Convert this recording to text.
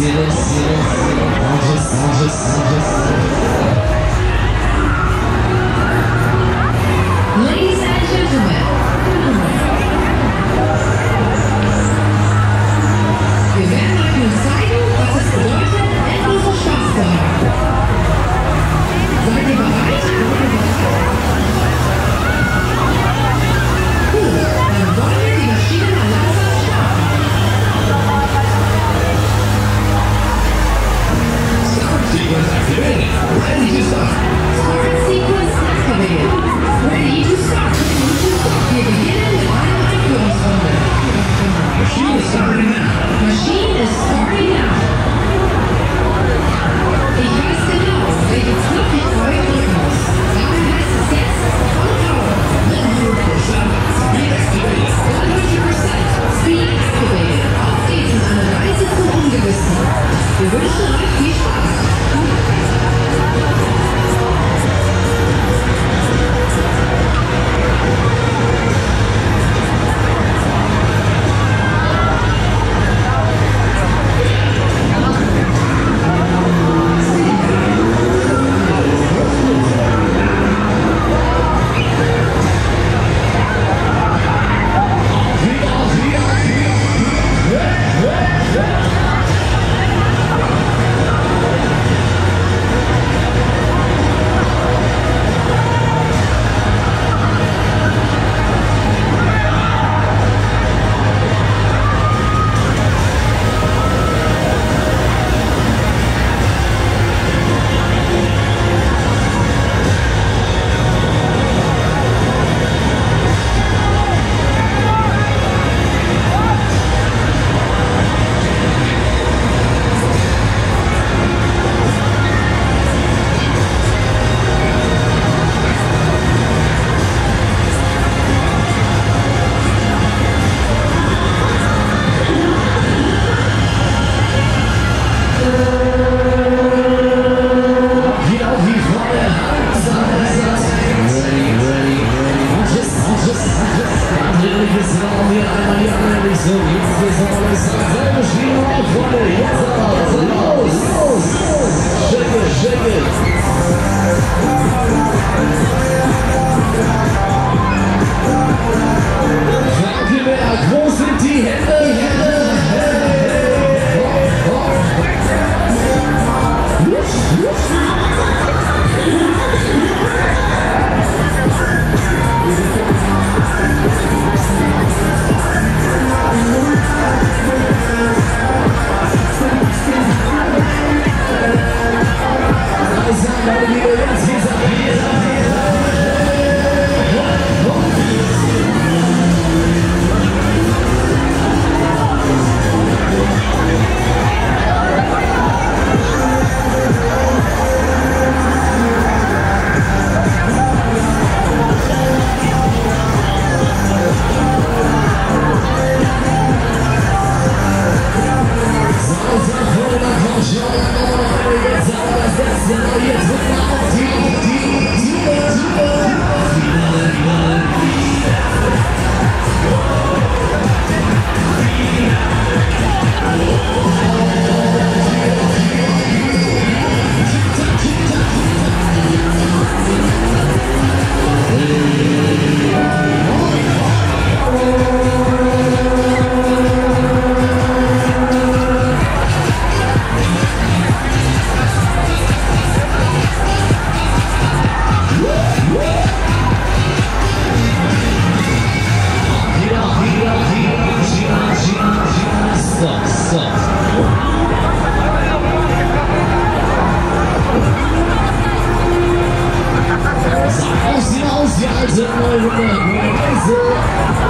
Ladies and gentlemen, wir werden euch nun zeigen, was es bedeutet, endlosen Spaß zu haben. Seid ihr bereit? Gut, dann wollen wir die Maschine mal langsam starten. Start sequence activated. Ready to start. Start sequence activated. Ready to start. Wir beginnen mit einer Einführungsrunde. Machine is starting now. Machine is starting now. Ich weiß genau, welche Knopf ich vorher drücken muss. Daher heißt es jetzt Voll Power. 100% speed activated. 100% Speed activated. Auf geht's in eine Reise zum Ungewissen. Wir wünschen euch viel Spaß. Wo sind die Hände? Aus die alte neue Reise.